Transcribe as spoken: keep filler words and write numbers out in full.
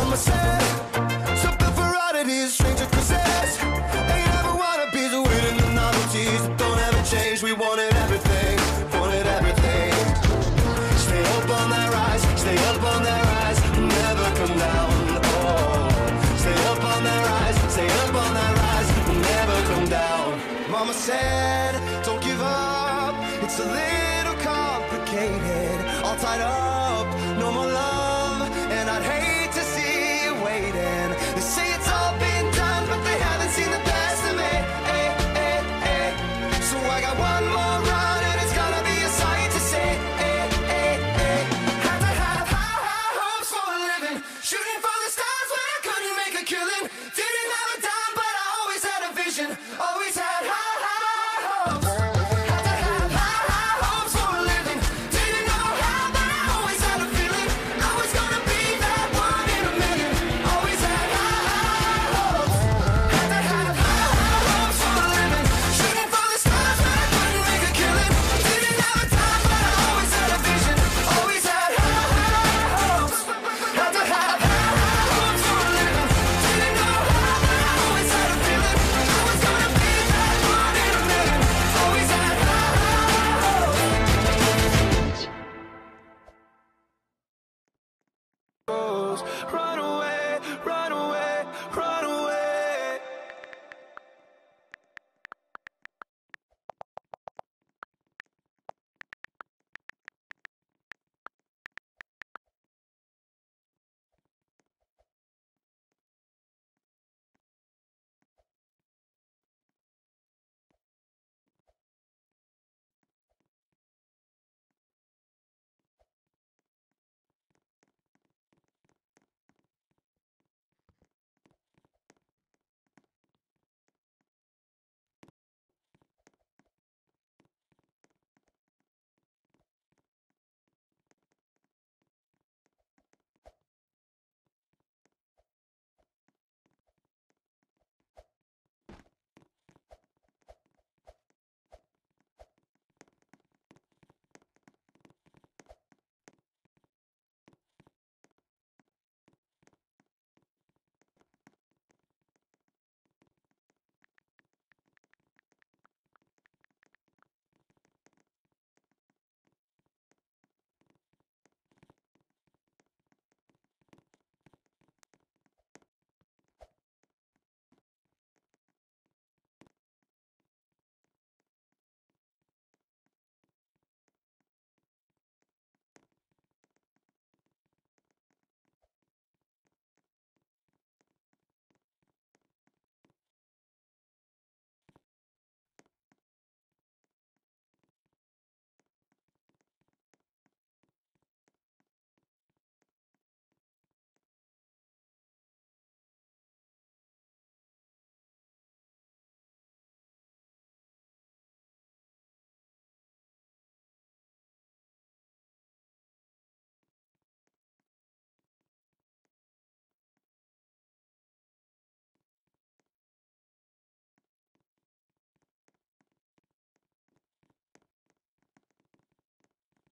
Mama said, something for oddities, stranger causes. Ain't never wanna be the winning the novelties that don't ever change. We wanted everything, wanted everything. Stay up on that rise, stay up on that rise, never come down. Oh, stay up on that rise, stay up on that rise, never come down. Mama said,